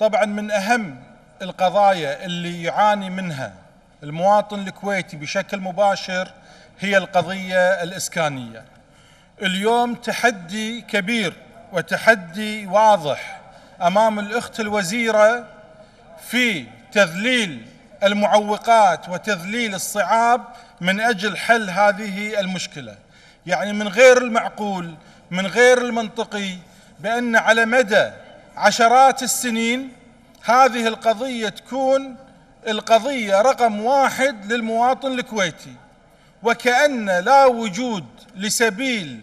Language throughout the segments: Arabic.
طبعا من أهم القضايا اللي يعاني منها المواطن الكويتي بشكل مباشر هي القضية الإسكانية. اليوم تحدي كبير وتحدي واضح أمام الأخت الوزيرة في تذليل المعوقات وتذليل الصعاب من أجل حل هذه المشكلة. يعني من غير المعقول، من غير المنطقي بأن على مدى عشرات السنين هذه القضية تكون القضية رقم 1 للمواطن الكويتي، وكأن لا وجود لسبيل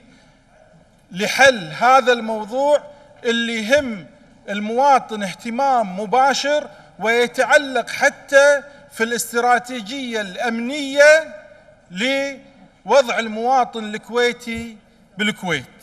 لحل هذا الموضوع اللي يهم المواطن اهتمام مباشر ويتعلق حتى في الاستراتيجية الأمنية لوضع المواطن الكويتي بالكويت.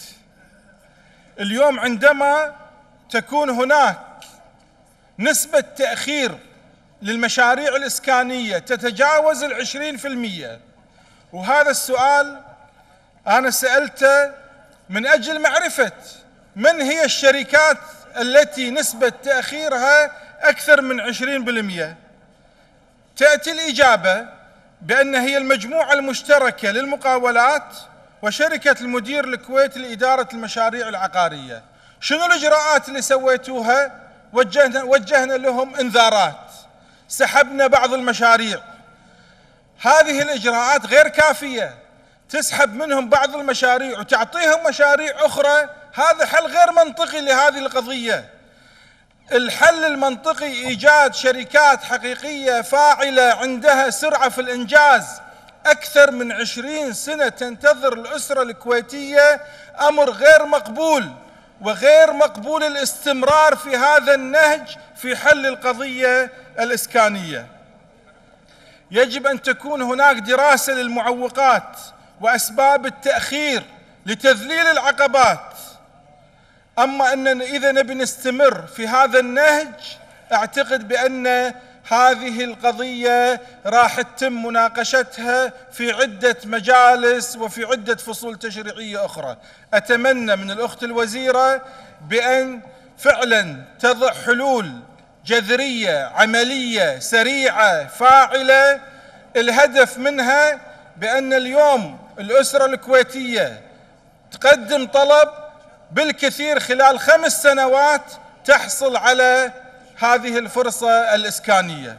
اليوم عندما تكون هناك نسبة تأخير للمشاريع الإسكانية تتجاوز 20%، وهذا السؤال أنا سألته من أجل معرفة من هي الشركات التي نسبة تأخيرها أكثر من 20%. تأتي الإجابة بأن هي المجموعة المشتركة للمقاولات وشركة المدير الكويتي لإدارة المشاريع العقارية. شنو الإجراءات اللي سويتوها؟ وجهنا لهم إنذارات، سحبنا بعض المشاريع. هذه الإجراءات غير كافية، تسحب منهم بعض المشاريع وتعطيهم مشاريع أخرى، هذا حل غير منطقي لهذه القضية. الحل المنطقي إيجاد شركات حقيقية فاعلة عندها سرعة في الإنجاز. أكثر من 20 سنة تنتظر الأسرة الكويتية، أمر غير مقبول، وغير مقبول الاستمرار في هذا النهج في حل القضية الإسكانية. يجب أن تكون هناك دراسة للمعوقات وأسباب التأخير لتذليل العقبات. أما أننا إذا نبي نستمر في هذا النهج، أعتقد بأن هذه القضية راح تتم مناقشتها في عدة مجالس وفي عدة فصول تشريعية أخرى. أتمنى من الأخت الوزيرة بأن فعلا تضع حلول جذرية عملية سريعة فاعلة، الهدف منها بأن اليوم الأسرة الكويتية تقدم طلب بالكثير خلال 5 سنوات تحصل على هذه الفرصة الإسكانية.